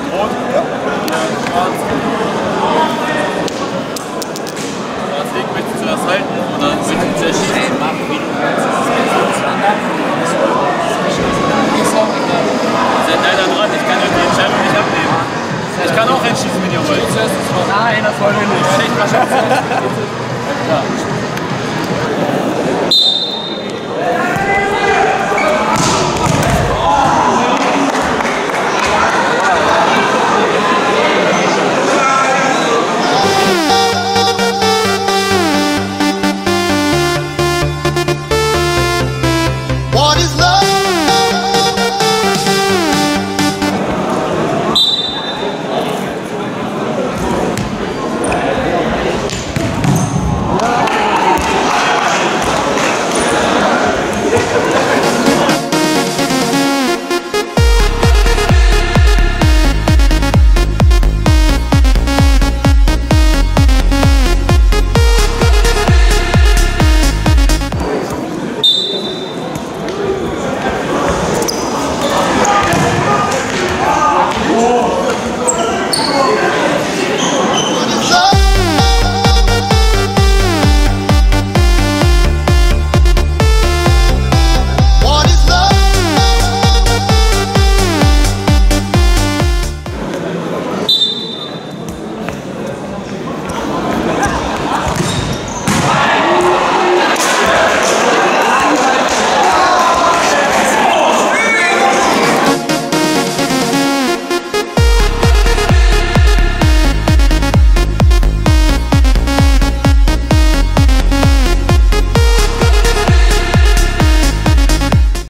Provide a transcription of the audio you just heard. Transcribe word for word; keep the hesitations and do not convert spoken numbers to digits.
Rot? Ja. Schwarz. Schwarz liegt, möchtest du das halten oder möchtest du zerschießen? Hey, mach wie du willst. Seid leider dran, ich kann euch die Entscheidung nicht abnehmen. Ich kann auch entschießen, wenn ihr wollt. Nein, das wollen wir nicht. Schlecht, wahrscheinlich.